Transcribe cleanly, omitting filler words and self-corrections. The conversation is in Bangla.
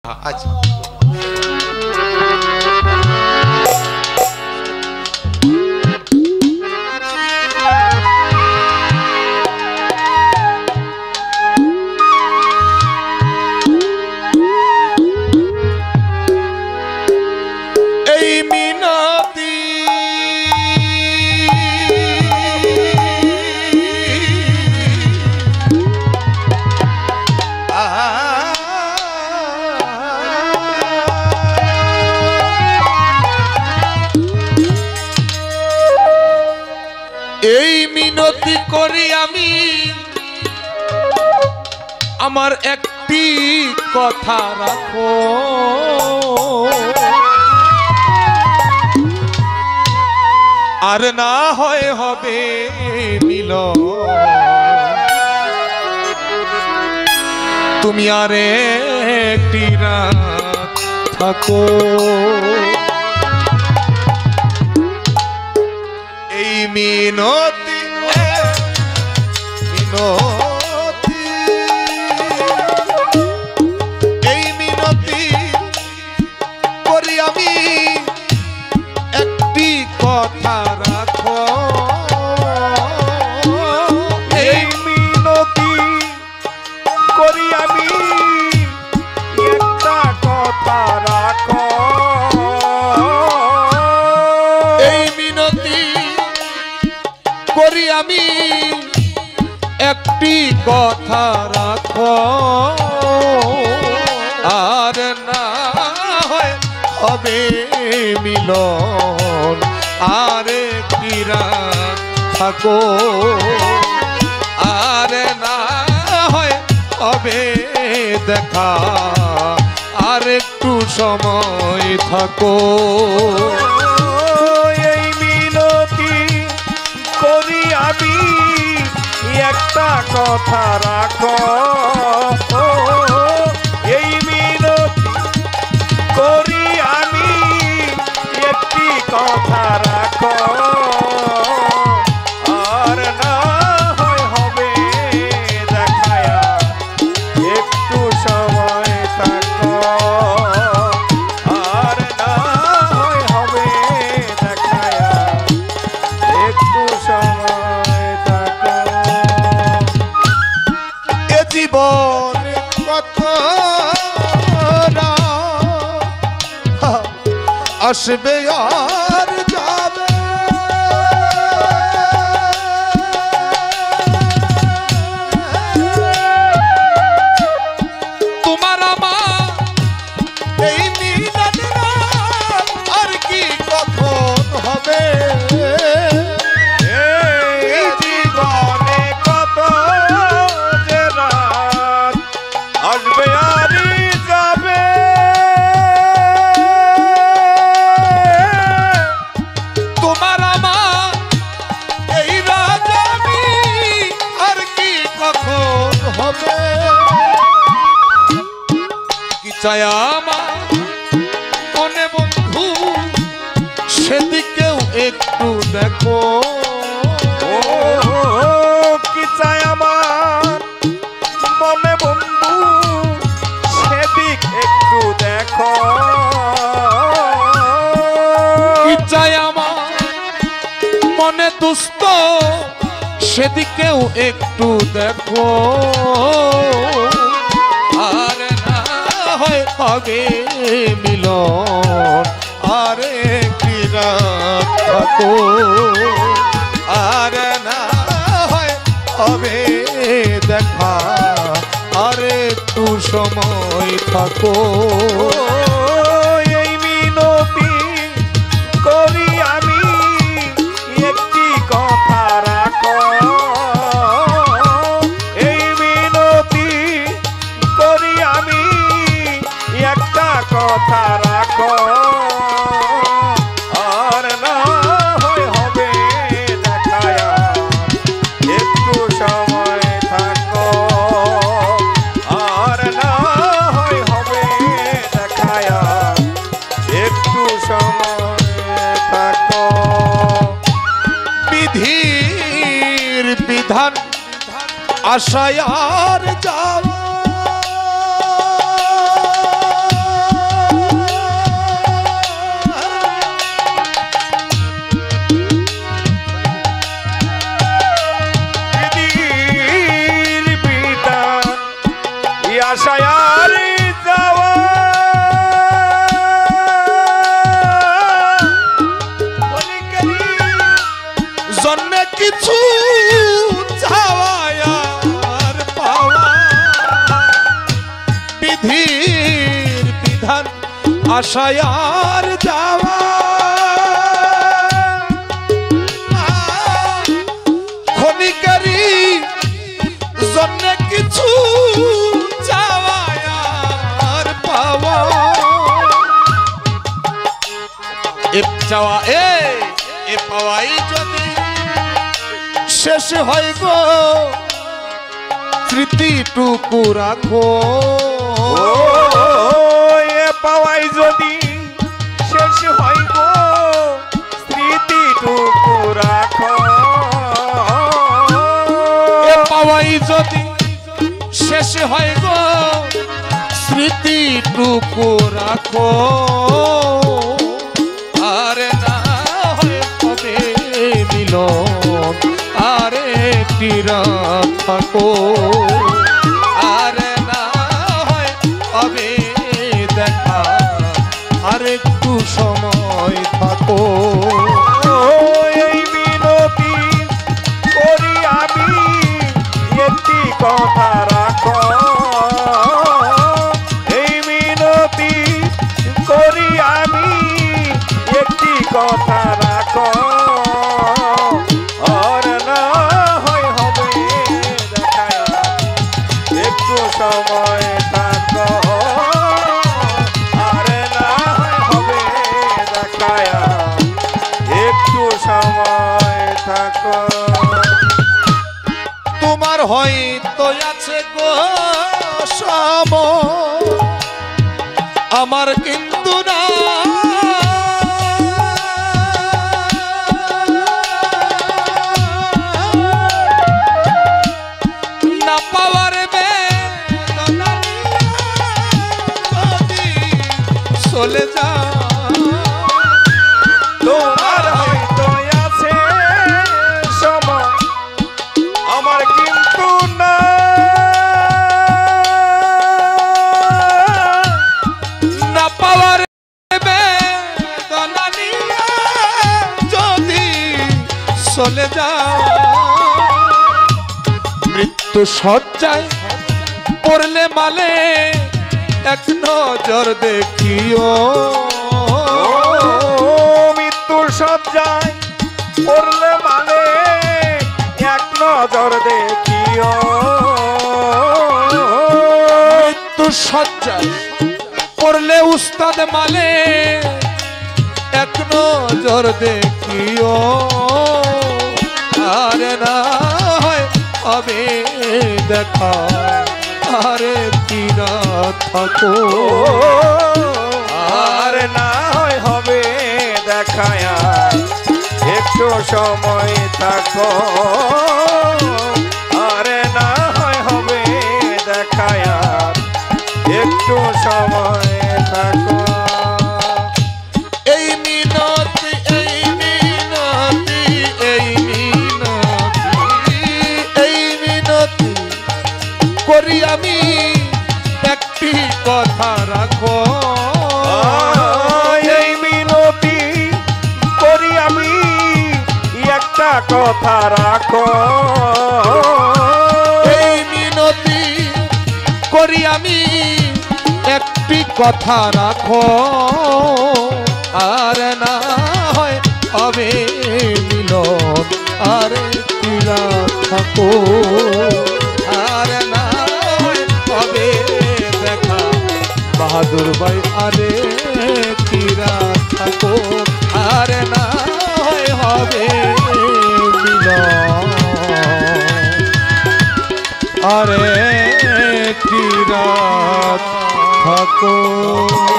আচ্ছা এই মিনতি করি আমি আমার একটি কথা রাখো আর না হয় হবে মিলন তুমি আর একটি রাত থাকো এই মিনতি মিনতি এই মিনতি করি আমি একটি কথা রাখো এই মিনতি করি আমি একটা কথা রাখো এই মিনতি করি আমি একটি কথা রাখো আর না হয় হবে মিলন আর একটি রাত থাকো আর না হয় হবে দেখা আর একটু সময় থাকো এই মিনতি করি আমি একটা কথা রাখো এই মিনতি করি আমি একটি কথা রাখো আর না হয় হবে দেখায়া একটু সময় থাকো আর না হয় হবে দেখায়া একটু সময় থাকো এ জীবন কত আসবে আর যাবে তোমার আমার এই মিলন আর কি কখন হবে এই জীবনে কত যে রাত আসবে আর যাবে তোমার আমার এই রাজানি আর কি কখন হবে কি চাই আমার মনে বন্ধু সেদিকেও একটু দেখো ও কি চাই আমার মনে বন্ধু সেদিক একটু দেখো কি চাই আমার মনে দুস্থ সেদিকেও একটু দেখো আর না হয় হবে মিলন আর একটি রাত থাকো আর না হয় হবে দেখা আর একটু সময় থাকো এই মিনতি করি আমি একটি কথা রাখো এই মিনতি করি আমি একটা কথা রাখো আর না হয় হবে দেখায়া একটু সময় থাকো আর না হয় হবে দেখায়া একটু সময় থাকো বিধির বিধান আশায় আর যাওয়া আশায় আর যাওয়া ক্ষণিকেরই জন্য কিছু চাওয়া আর পাওয়া এ চাওয়া এ পাওয়াই যদি শেষ হয় গো স্মৃতিটুকু রাখো এ পাওয়াই যদি শেষ হয় গো স্মৃতিটুকু রাখো এ পাওয়াই যদি শেষ হয় গো স্মৃতিটুকু রাখো আর না হয় হবে মিলন আরে একটি রাত থাকো আর না হয় হবে দেখা আর একটু সময় থাকো এই মিনতি করি আমি একটি কথা রাখো এই মিনতি করি আমি একটি কথা রাখো আর না হয় হবে দেখা একটু সময় থাকো আর না হয় হবে দেখা একটু সময় থাকো তোমার হয়তো আছে গো সময় আমার কিন্তু না না পাওয়ার বেদনা যদি চলে যা তোমার হয়তো আছে সময় আমার কিন্তু না না পাওয়ার বেদনা নিয়ে যদি চলে যা মৃত্যু শয্যায় পড়লে মালে এক নজর দেখিও মৃত্যুর শয্যায় পড়লে মানে এক নজর দেখিও মৃত্যু শয্যায় পড়লে উস্তাদ মালে এক নজর দেখিও আর না হয় হবে দেখা আরে কিরা থাকো আর না হয় হবে দেখায়া একটু সময় থাকো আর না হয় হবে দেখায়া একটু সময় থাকো এই মিনতি এই মিনতি এই মিনতি এই মিনতি করি আমি একটি কথা রাখো এই মিনতি করি আমি একটা কথা রাখো এই মিনতি করি আমি একটি কথা রাখো আর না হয় হবে মিলন আর কিরা থাকো আর না হয় হবে দেখা বাহাদুর ভাই আরে কিরা থাকো আর না হয় হবে মিলন আরে কিরা থাকো